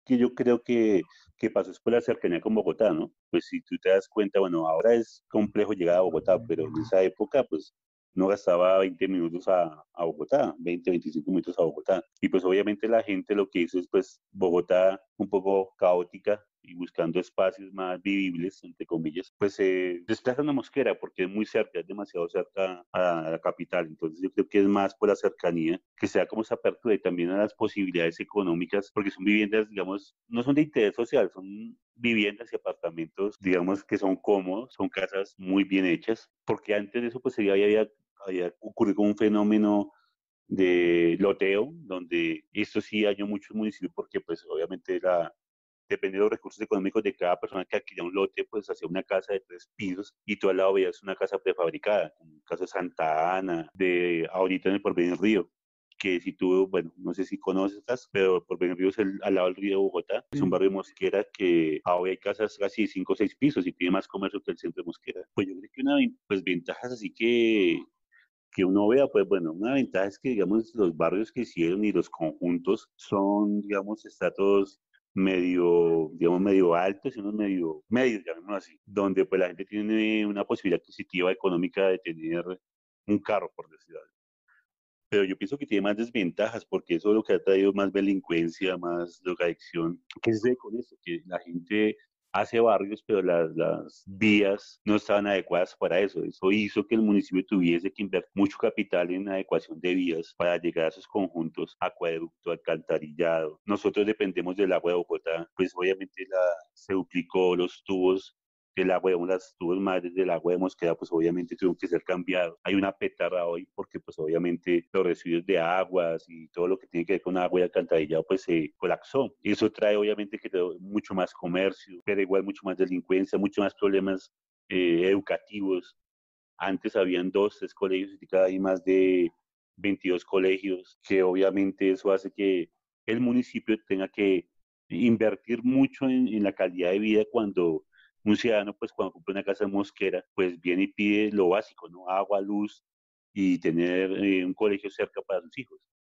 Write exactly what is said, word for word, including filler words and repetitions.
que yo creo que, que pasó es por la cercanía con Bogotá, ¿no? Pues si tú te das cuenta, bueno, ahora es complejo llegar a Bogotá, pero en esa época, pues no gastaba veinte minutos a, a Bogotá, veinte, veinticinco minutos a Bogotá. Y pues obviamente la gente lo que hizo es pues Bogotá un poco caótica y buscando espacios más vivibles, entre comillas, pues se desplazan a Mosquera porque es muy cerca, es demasiado cerca a la capital. Entonces yo creo que es más por la cercanía, que sea como esa apertura y también a las posibilidades económicas, porque son viviendas, digamos, no son de interés social, son viviendas y apartamentos, digamos, que son cómodos, son casas muy bien hechas, porque antes de eso pues había, había, había ocurrido un fenómeno de loteo, donde esto sí hay en muchos municipios porque pues obviamente la, depende de los recursos económicos de cada persona que adquiría un lote, pues hacía una casa de tres pisos y tú al lado veías una casa prefabricada, como el caso de Santa Ana, de ahorita en el Porvenir Río, que si tú, bueno, no sé si conoces, pero Porvenir Río es el, al lado del río de Bogotá, es un Sí. barrio de Mosquera que ahora hay casas casi cinco o seis pisos y tiene más comercio que el centro de Mosquera. Pues yo creo que una, pues ventajas así que que uno vea, pues bueno, una ventaja es que, digamos, los barrios que hicieron y los conjuntos son, digamos, estratos medio, digamos, medio altos y unos medio medios, llamémoslo así, donde pues la gente tiene una posibilidad adquisitiva económica de tener un carro, por decirlo así. Pero yo pienso que tiene más desventajas porque eso es lo que ha traído más delincuencia, más drogadicción. ¿Qué sucede con eso? Que la gente hace barrios, pero las, las vías no estaban adecuadas para eso. Eso hizo que el municipio tuviese que invertir mucho capital en adecuación de vías para llegar a esos conjuntos, acueducto, alcantarillado. Nosotros dependemos del agua de Bogotá, pues obviamente la, se duplicó los tubos el agua, digamos, las tubos madres del agua de Mosquera, pues obviamente tuvieron que ser cambiados. Hay una petarra hoy porque pues obviamente los residuos de aguas y todo lo que tiene que ver con agua y alcantarillado pues se colapsó. Y eso trae obviamente que trae mucho más comercio, pero igual mucho más delincuencia, mucho más problemas eh, educativos. Antes habían dos, tres colegios y cada hay más de veintidós colegios, que obviamente eso hace que el municipio tenga que invertir mucho en, en la calidad de vida cuando un ciudadano, pues cuando compra una casa en Mosquera, pues viene y pide lo básico, ¿no? Agua, luz y tener eh, un colegio cerca para sus hijos.